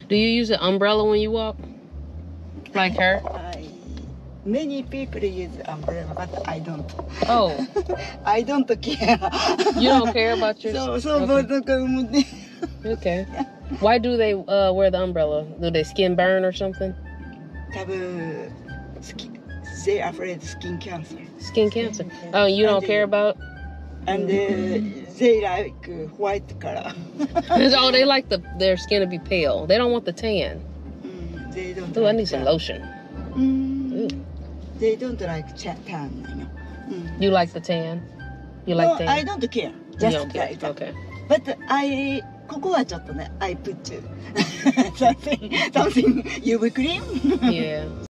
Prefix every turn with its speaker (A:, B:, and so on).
A: Do you use an umbrella when you walk? Like her?
B: Many people use umbrella, but I don't.
A: Oh.
B: I don't care.
A: You don't care about your... Okay. Why do they wear the umbrella? Do they skin burn or something?
B: They're afraid of skin cancer.
A: Skin cancer. Oh, you don't care about?
B: And they like white color.
A: Oh, they like their skin to be pale. They don't want the tan.
B: They don't.
A: Ooh, I need some lotion.
B: They don't like tan.
A: You like the tan? You like tan?
B: I don't care. Just
A: you don't care.
B: like that.
A: Okay.
B: But I ここはちょっとね、I put something UV cream.
A: Yeah.